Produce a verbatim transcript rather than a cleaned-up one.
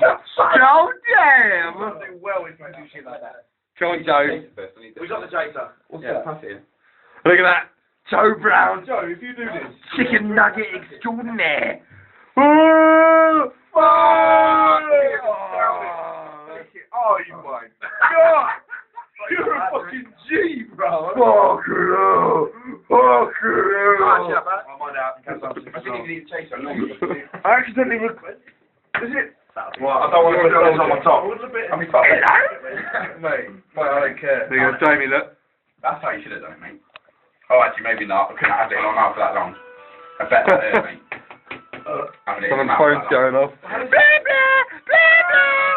Oh damn! Do well if I do shit like that. Come on, Joe. We got the Jater. What's Yeah. that? Pass it. Look at that. Joe Brown. Joe, if you do this. Chicken nugget extraordinaire. Oh, fuck! Oh, you might. God! You're a fucking G, bro. Fuck you! Fuck you! I'm on out. I didn't even need to chase it. I accidentally rec- Is it? Well, I don't want to put this on my top. I mean, fuck it. Mate, mate, I don't care. There you go, Jamie, look. That's how you should have done it, mate. Oh, actually, maybe not. I couldn't have it on after that long. I bet that hurt, mate. Having it in Someone's your mouth phone's that long. going off.